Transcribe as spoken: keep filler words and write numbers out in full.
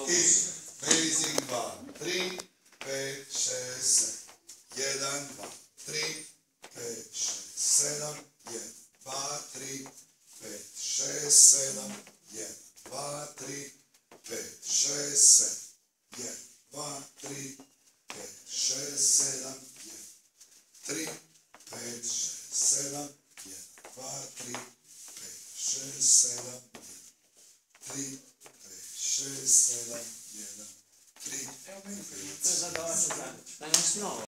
I basic dva, tri, pet, šest, sedam. jedan, dva, tri, pet, šest, sedam, jedan, dva, tri, pet, šest, sedam, jedan, dva, tri, pet, šest, sedam, jedan, dva, tri, pet, šest, sedam, jedan, tri, pet, šest, sedam, jedan, dva, tri, pet, šest, sedam, jedan, tri, pet, šest, sedam, jedan, tri, pet, šest, sedam, jedan, tri, pet, šest, sedam, jedan, To je zadavač zadač. Da nas novo.